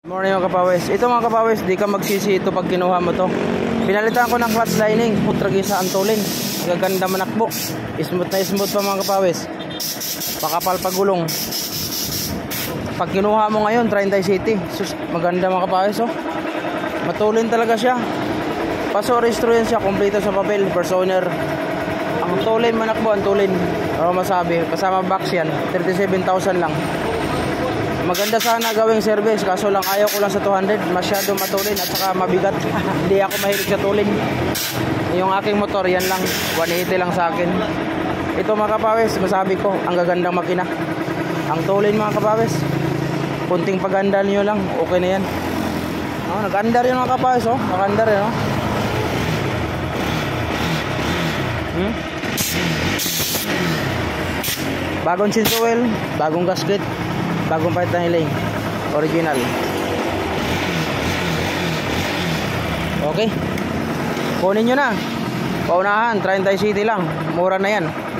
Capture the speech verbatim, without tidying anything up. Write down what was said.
Morning mga kapawis. Ito mga kapawis, di ka magsisi ito pag kinuha mo to. Pinalitan ko ng clutch lining, putragisa antulin. Gaganda manakbo. Smooth na smooth pa mga kapawis. Pakapal pagulong. Pag kinuha mo ngayon, Trinity City. Sus, maganda mga kapawis oh. Matulin talaga siya. Paso restro yan siya, kompleto sa papel, first owner. Ang tulin manakbo, ang tulin. Ano masabi, kasama box yan, thirty-seven thousand lang. Maganda sana gawing service, kaso lang ayaw ko lang sa two hundred. Masyado matulin at saka mabigat. Hindi ako mahilig sa tulin. Yung aking motor, yan lang, one eighty lang sa akin. Ito mga kapawis, masabi ko, ang gagandang makina. Ang tulin mga kapawis, kunting paganda niyo lang, okay na yan. Oh, nag-andar yun mga kapawis, oh. Nag-andar yun, oh. Hmm? Bagong chinsuel, bagong gasket, bagong pahit na hiling, original. Okay, kunin nyo na. Paunahan, Trinity City lang, mura na yan.